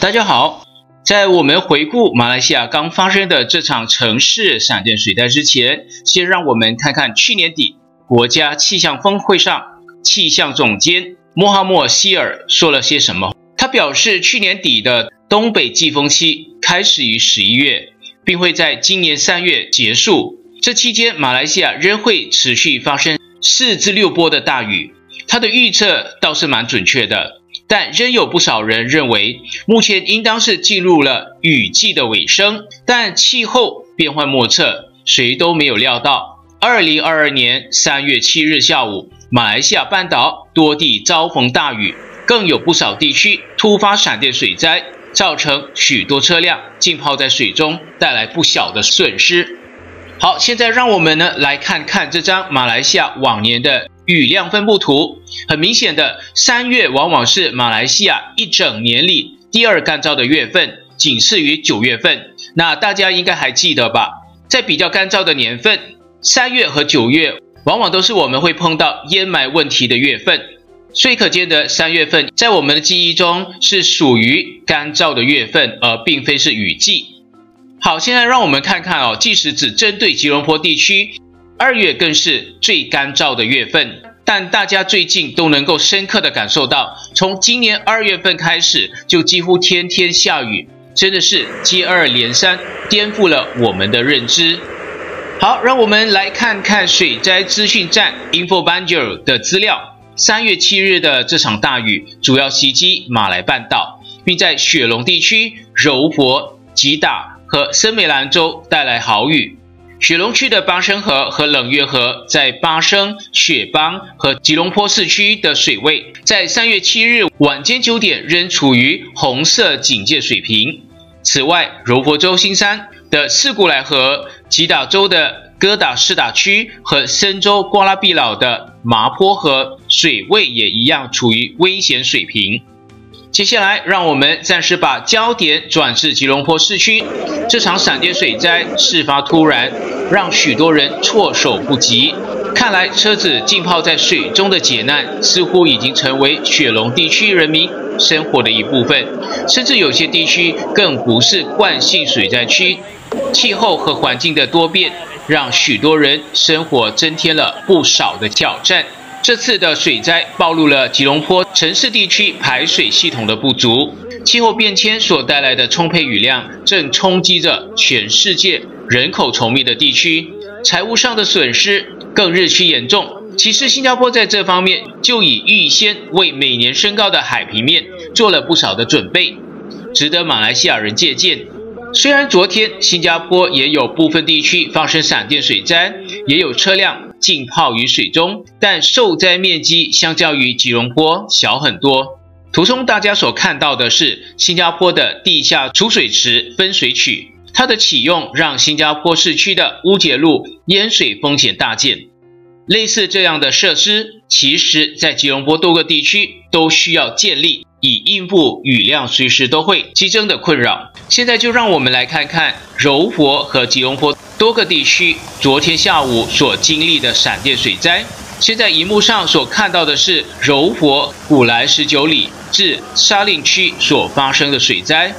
大家好，在我们回顾马来西亚刚发生的这场城市闪电水灾之前，先让我们看看去年底国家气象峰会上气象总监莫哈默希尔说了些什么。他表示，去年底的东北季风期开始于11月，并会在今年3月结束。这期间，马来西亚仍会持续发生4至6波的大雨。他的预测倒是蛮准确的。但仍有不少人认为，目前应当是进入了雨季的尾声，但气候变幻莫测，谁都没有料到2022年3月7日下午，马来西亚半岛多地遭逢大雨，更有不少地区突发闪电水灾，造成许多车辆浸泡在水中，带来不小的损失。好，现在让我们来看看这张马来西亚往年的雨量分布图。很明显的，3月往往是马来西亚一整年里第二干燥的月份，仅次于9月份。那大家应该还记得吧？在比较干燥的年份，3月和9月往往都是我们会碰到淹埋问题的月份。所以可见的3月份在我们的记忆中是属于干燥的月份，而并非是雨季。好，现在让我们看看即使只针对吉隆坡地区，2月更是最干燥的月份。但大家最近都能够深刻的感受到，从今年2月份开始，就几乎天天下雨，真的是接二连三，颠覆了我们的认知。好，让我们来看看水灾资讯站 Infobanjir 的资料。3月7日的这场大雨主要袭击马来半岛，并在雪隆地区、柔佛、吉打和森美兰州带来豪雨。雪隆区的巴生河和冷月河在巴生、雪邦和吉隆坡市区的水位，在3月7日晚间9点仍处于红色警戒水平。此外，柔佛州新山的士古莱河、吉打州的哥打士打区和森州瓜拉毕老的麻坡河水位也一样处于危险水平。接下来，让我们暂时把焦点转至吉隆坡市区。这场闪电水灾事发突然，让许多人措手不及。看来，车子浸泡在水中的劫难，似乎已经成为雪隆地区人民生活的一部分，甚至有些地区更不是惯性水灾区。气候和环境的多变，让许多人生活增添了不少的挑战。这次的水灾暴露了吉隆坡城市地区排水系统的不足，气候变迁所带来的充沛雨量正冲击着全世界人口稠密的地区，财务上的损失更日趋严重。其实新加坡在这方面就已预先为每年升高的海平面做了不少的准备，值得马来西亚人借鉴。虽然昨天新加坡也有部分地区发生闪电水灾，也有车辆浸泡于水中，但受灾面积相较于吉隆坡小很多。图中大家所看到的是新加坡的地下储水池分水渠，它的启用让新加坡市区的乌节路淹水风险大减。类似这样的设施，其实在吉隆坡多个地区都需要建立，以应付雨量随时都会激增的困扰。现在就让我们来看看柔佛和吉隆坡多个地区昨天下午所经历的闪电水灾。现在荧幕上所看到的是柔佛古来19里至沙令区所发生的水灾。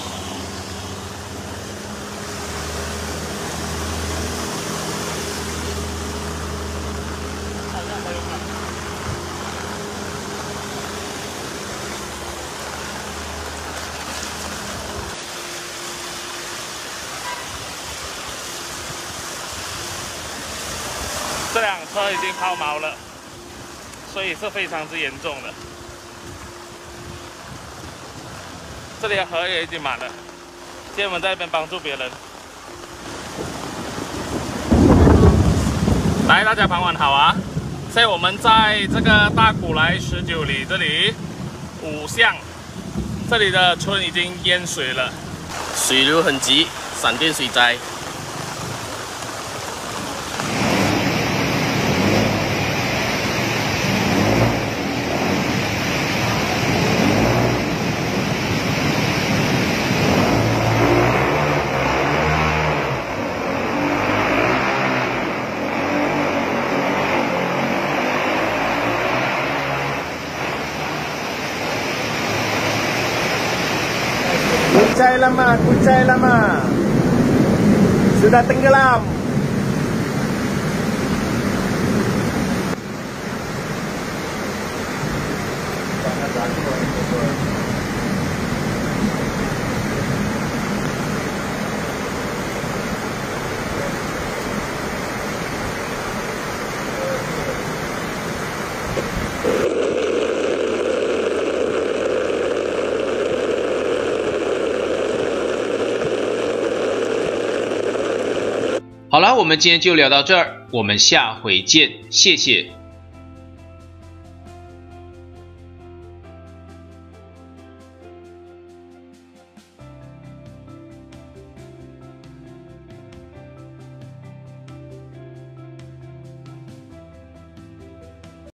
这辆车已经抛锚了，所以是非常之严重的。这里的河也已经满了，今天我们在那边帮助别人。来，大家傍晚好啊！现在我们在这个大古来19里这里5巷，这里的村已经淹水了， 水流很急，闪电水灾。 Kucai lama, sudah tenggelam. 好了，我们今天就聊到这儿，我们下回见，谢谢。